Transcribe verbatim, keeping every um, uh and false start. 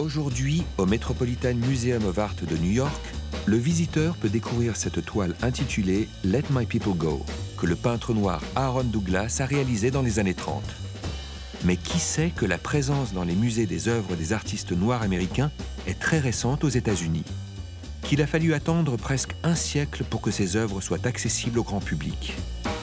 Aujourd'hui, au Metropolitan Museum of Art de New York, le visiteur peut découvrir cette toile intitulée « Let My People Go » que le peintre noir Aaron Douglas a réalisée dans les années trente. Mais qui sait que la présence dans les musées des œuvres des artistes noirs américains est très récente aux États-Unis, qu'il a fallu attendre presque un siècle pour que ces œuvres soient accessibles au grand public.